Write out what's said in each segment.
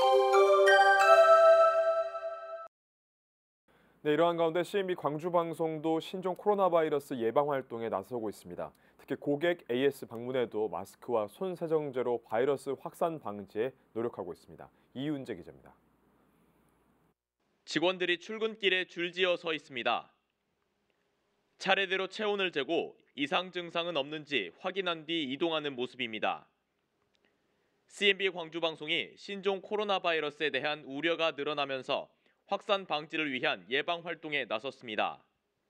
네, 이러한 가운데 CNB 광주방송도 신종 코로나 바이러스 예방 활동에 나서고 있습니다. 특히 고객 AS 방문에도 마스크와 손 세정제로 바이러스 확산 방지에 노력하고 있습니다. 이윤재 기자입니다. 직원들이 출근길에 줄지어 서 있습니다. 차례대로 체온을 재고 이상 증상은 없는지 확인한 뒤 이동하는 모습입니다. CNB 광주방송이 신종 코로나 바이러스에 대한 우려가 늘어나면서 확산 방지를 위한 예방 활동에 나섰습니다.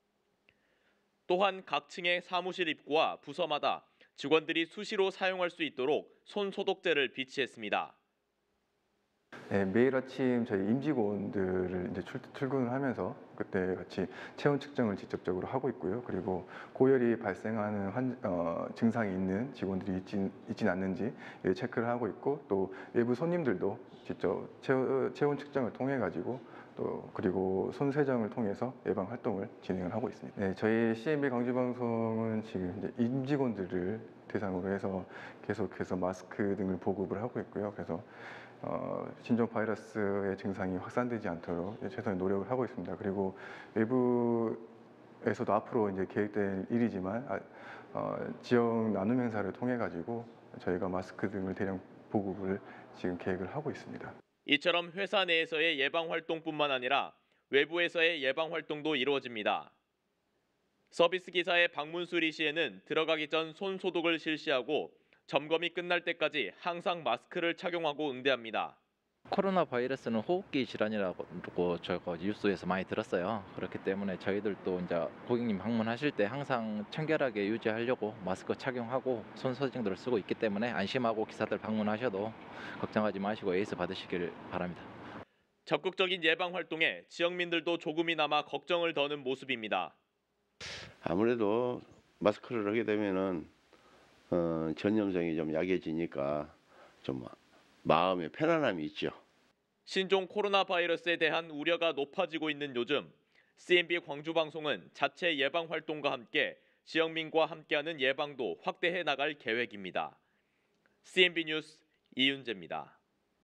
또한 각 층의 사무실 입구와 부서마다 직원들이 수시로 사용할 수 있도록 손 소독제를 비치했습니다. 네, 매일 아침 저희 임직원들을 이제 출근을 하면서 그때 같이 체온 측정을 직접적으로 하고 있고요. 그리고 고열이 발생하는 증상이 있는 직원들이 있진 않는지 체크를 하고 있고, 또 외부 손님들도 직접 체온 측정을 통해 가지고 또 그리고 손 세정을 통해서 예방 활동을 진행을 하고 있습니다. 네, 저희 CNB 광주방송은 지금 이제 임직원들을 대상으로 해서 계속해서 마스크 등을 보급을 하고 있고요. 그래서 신종 바이러스의 증상이 확산되지 않도록 최선의 노력을 하고 있습니다. 그리고 외부에서도 앞으로 이제 계획된 일이지만 지역 나눔 행사를 통해 가지고 저희가 마스크 등을 대량 보급을 지금 계획을 하고 있습니다. 이처럼 회사 내에서의 예방 활동뿐만 아니라 외부에서의 예방 활동도 이루어집니다. 서비스 기사의 방문 수리 시에는 들어가기 전 손 소독을 실시하고 점검이 끝날 때까지 항상 마스크를 착용하고 응대합니다. 코로나 바이러스는 호흡기 질환이라고 저거 뉴스에서 많이 들었어요. 그렇기 때문에 저희들도 이제 고객님 방문하실 때 항상 청결하게 유지하려고 마스크 착용하고 손 소독제를 쓰고 있기 때문에 안심하고 기사들 방문하셔도 걱정하지 마시고 에이스 받으시길 바랍니다. 적극적인 예방 활동에 지역민들도 조금이나마 걱정을 더는 모습입니다. 아무래도 마스크를 하게 되면은 전염성이 좀 약해지니까 좀 마음의 편안함이 있죠. 신종 코로나 바이러스에 대한 우려가 높아지고 있는 요즘 CNB 광주방송은 자체 예방 활동과 함께 지역민과 함께하는 예방도 확대해 나갈 계획입니다. CNB 뉴스 이윤재입니다.